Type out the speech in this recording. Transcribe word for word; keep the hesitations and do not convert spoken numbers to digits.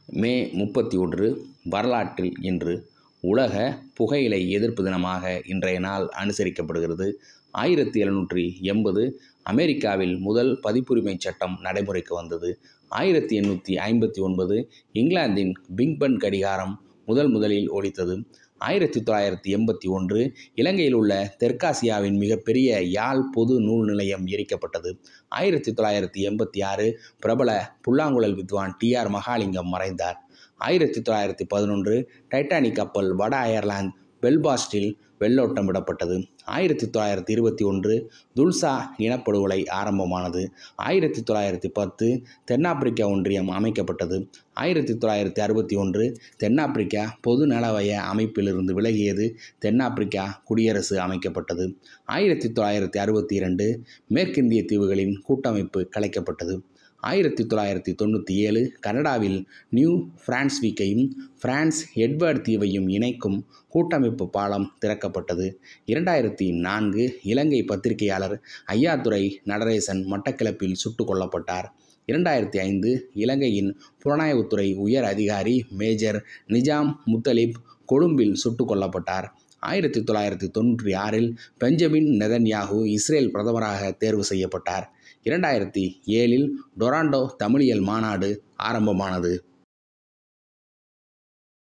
மே முப்பத்தி ஒன்று வரலாற்றில் இன்று உலக புகையிலை எதிர்ப்பு தினமாக இன்றைய நாள் அனுசரிக்கப்படுகிறது. ஆயிரத்தி எழுநூற்றி எண்பது அமெரிக்காவில் முதல் பதிப்புரிமை சட்டம் நடைமுறைக்கு வந்தது. ஆயிரத்தி எண்ணூற்றி ஐம்பத்தி ஒன்பது இங்கிலாந்தின் பிக் பென் கடிகாரம் முதல் முதலில் ஒலித்தது. ஆயிரத்தி தொள்ளாயிரத்தி எண்பத்தி ஒன்று இலங்கையில் உள்ள தெற்காசியாவின் மிகப்பெரிய யாழ் பொது நூல் நிலையம் எரிக்கப்பட்டது. ஆயிரத்தி தொள்ளாயிரத்தி எண்பத்தி ஆறு பிரபல புல்லாங்குழல் வித்வான் டி ஆர் மகாலிங்கம் மறைந்தார். ஆயிரத்தி தொள்ளாயிரத்தி பதினொன்று டைட்டானிக் கப்பல் வட அயர்லாந்து பெல்பாஸ்டில் வெள்ளோட்டம் விடப்பட்டது. ஆயிரத்தி தொள்ளாயிரத்தி இருபத்தி ஒன்று துல்சா இனப்படுகொலை ஆரம்பமானது. ஆயிரத்தி தொள்ளாயிரத்தி பத்து தென்னாப்பிரிக்கா ஒன்றியம் அமைக்கப்பட்டது. ஆயிரத்தி தொள்ளாயிரத்தி அறுபத்தி ஒன்று தென்னாப்பிரிக்கா பொது நலவய அமைப்பிலிருந்து விலகியது. தென்னாப்பிரிக்கா குடியரசு அமைக்கப்பட்டது. ஆயிரத்தி தொள்ளாயிரத்தி அறுபத்தி இரண்டு மேற்கிந்திய தீவுகளின் கூட்டமைப்பு கலைக்கப்பட்டது. ஆயிரத்தி தொள்ளாயிரத்தி தொண்ணூற்றி ஏழு கனடாவில் நியூ பிரான்ஸ்விக்கையும் பிரான்ஸ் எட்வர்ட் தீவையும் இணைக்கும் கூட்டமைப்பு பாலம் திறக்கப்பட்டது. இரண்டாயிரத்தி நான்கு இலங்கை பத்திரிகையாளர் ஐயாத்துரை நடரேசன் மட்டக்களப்பில் சுட்டுக் கொல்லப்பட்டார். இரண்டாயிரத்தி ஐந்து இலங்கையின் புலனாய்வுத்துறை உயர் அதிகாரி மேஜர் நிஜாம் முத்தலிப் கொழும்பில் சுட்டுக் கொல்லப்பட்டார். ஆயிரத்தி தொள்ளாயிரத்தி தொண்ணூற்றி ஆறில் பெஞ்சமின் நெதன்யாகு இஸ்ரேல் பிரதமராக தேர்வு செய்யப்பட்டார். இரண்டாயிரத்தி ஏழில் டொராண்டோ தமிழியல் மாநாடு ஆரம்பமானது.